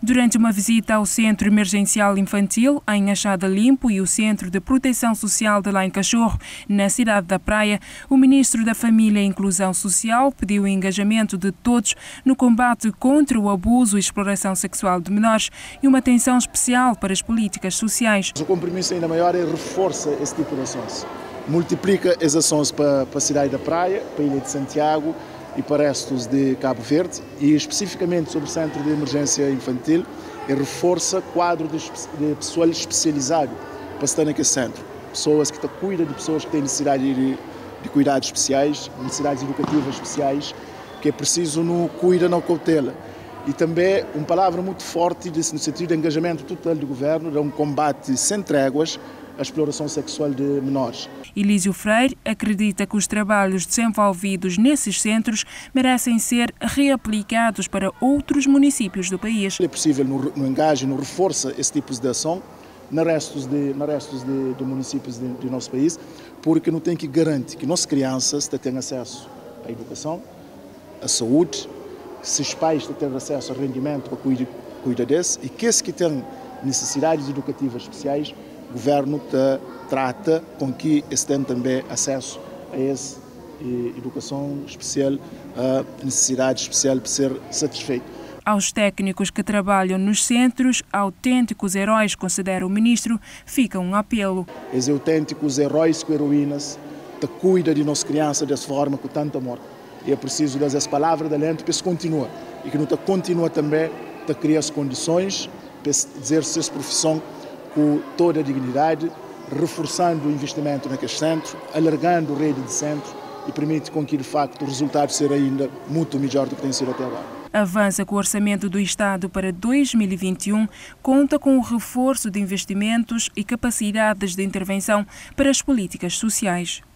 Durante uma visita ao Centro Emergencial Infantil, em Achada Limpo, e o Centro de Proteção Social de Lá em Cachorro, na cidade da Praia, o Ministro da Família e Inclusão Social pediu o engajamento de todos no combate contra o abuso e exploração sexual de menores e uma atenção especial para as políticas sociais. O compromisso ainda maior é reforça esse tipo de ações. Multiplica as ações para a cidade da Praia, para a Ilha de Santiago e para restos de Cabo Verde, e especificamente sobre o Centro de Emergência Infantil, e reforça quadro de pessoal especializado para estar naquele centro. Pessoas que cuidam de pessoas que têm necessidade de cuidados especiais, necessidades educativas especiais, que é preciso no cuida, não cautela. E também uma palavra muito forte no sentido de engajamento total do governo, de um combate sem tréguas à exploração sexual de menores. Elísio Freire acredita que os trabalhos desenvolvidos nesses centros merecem ser reaplicados para outros municípios do país. É possível no engaje, no reforço esse tipo de ação nos restos de municípios do nosso país, porque não tem que garantir que nossas crianças tenham acesso à educação, à saúde, se os pais têm acesso ao rendimento para cuidar desse, e que esses que têm necessidades educativas especiais, o governo trata com que eles tenham também acesso a essa educação especial, a necessidade especial para ser satisfeito. Aos técnicos que trabalham nos centros, autênticos heróis, considera o ministro, fica um apelo. Esses autênticos heróis e heroínas que cuidam de nossas crianças dessa forma com tanto amor. E é preciso dar essa palavra de alento para isso continuar. E que não continua também a criar as condições para exercer essa profissão com toda a dignidade, reforçando o investimento naquele centro, alargando a rede de centros e permite com que, de facto, o resultado seja ainda muito melhor do que tem sido até agora. Avança que o orçamento do Estado para 2021 conta com o reforço de investimentos e capacidades de intervenção para as políticas sociais.